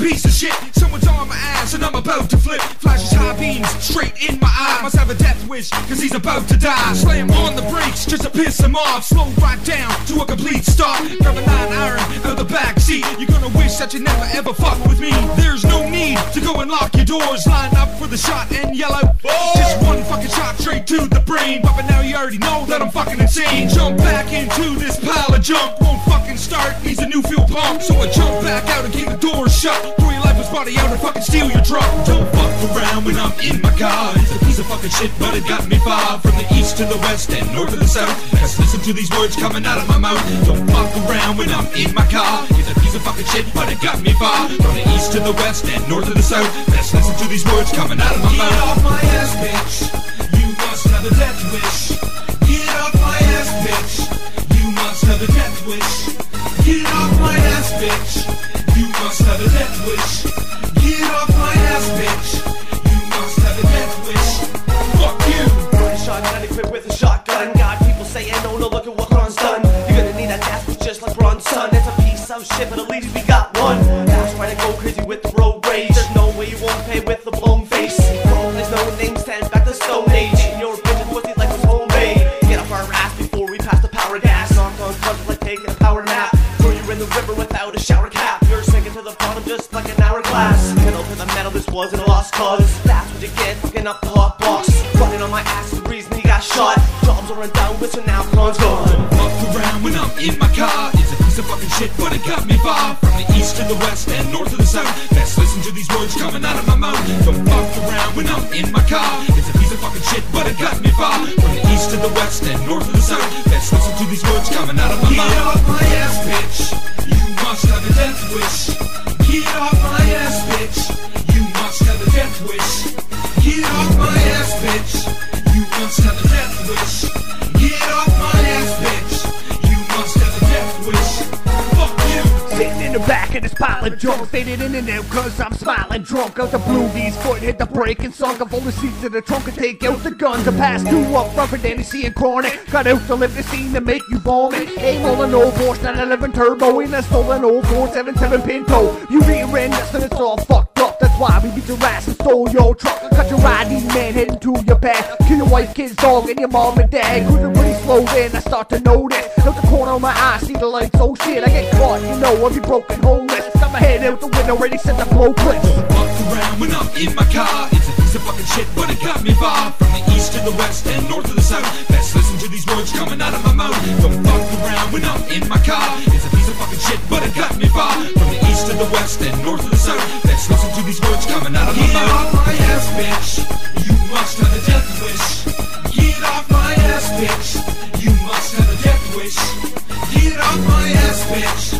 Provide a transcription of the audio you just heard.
piece of shit. Someone's on my ass and I'm about to flip. Flashes high beams straight in my eye. Must have a death wish, cause he's about to die. Slam on the brakes just to piss him off. Slow right down to a complete stop. Grab a 9-iron out of the back seat. You're gonna wish that you never ever fuck with me. There's no need to go and lock your doors. Line up for the shot and yell out, oh! Just one fucking shot straight to the brain. But now you already know that I'm fucking insane. Jump back into this pile of junk. Won't fucking start, needs a new fuel pump. So I jump back out and keep the doors shut. Throw your lifeless body out and fucking steal your truck. Don't fuck around when I'm in my car. It's a piece of fucking shit, but it got me far. From the east to the west and north to the south. Just listen to these words coming out of my mouth. Don't fuck around when I'm in my car. It's a piece of fucking shit, but it got me far. From the east to the west and north to the south. Best listen to these words coming out of my mouth. Get off my ass, bitch. You must have a death wish. Get off my ass, bitch. You must have a death wish. Get off my ass, bitch. You must have a death wish. Get off my ass, bitch. You must have a death wish. Fuck you. Burning shotgun equipped with a shotgun. Got people saying, oh no, look at what Ron's done. You're gonna need that death wish just like Ron's son. It's a piece of shit, but at least we got one. That's right, I go crazy with the road rage. There's no way you won't pay with the blown face. There's no name, stand back to Stone Age. Your bitch's pussy like was homemade. Get off our ass before we pass the power gas. Knocked on clubs like taking a power nap. Throw you in the river without a shower cap. You're sinking to the bottom just like an hourglass. Pedal to the metal, this wasn't a lost cause. That's what you get, fucking up the hot box. Running on my ass is the reason he got shot. Jobs are down with, so now Ron's gone. Fuck around when I'm in my car. It's a piece of fucking shit, but it got me far. From the east to the west and north to the south. Best listen to these words coming out of my mouth. Don't fuck around when I'm in my car. It's a piece of fucking shit, but it got me far. From the east to the west and north to the south. Best listen to these words coming out of my mouth. Get off my ass, bitch. You must have a death wish. Get off my ass, bitch. You must have a death wish. Get off my ass, bitch. You must have a death wish. Get off my ass, bitch. You must have a death wish. Fuck you. Sitting in the back of this pile of junk, faded in and out cause I'm smiling drunk. Out the bluebies, foot hit the brake and sunk. I fold the seats in the trunk and take out the guns. I passed two up front for Danny C and Chronic. Got out to live the scene to make you vomit. Aim on an old Porsche 911 Turbo in a stolen old 477 Pinto. You rear-end us and it's all fucked up. That's why we beat your ass and stole your truck. Cut your ID man heading to your pad. Kill your wife, kids, dog, and your mom and dad. Cruising pretty slow then I start to notice. Out the corner of my eye, see the lights, oh shit, I get caught, you know, I'll be broken homeless. Got my head out the window, ready set to blow clips. Don't fuck around when I'm in my car. It's a piece of fucking shit, but it got me far. From the east to the west and north to the south. Best listen to these words coming out of my mouth. Don't fuck around when I'm in my car. It's a piece of fucking shit, but it got me far. From the east to the west and north to the south. Best listen to these words coming out of my Get mouth. off my ass, bitch. You must have a death wish. Get off my ass, bitch. You must have a death wish. Get off my ass, bitch.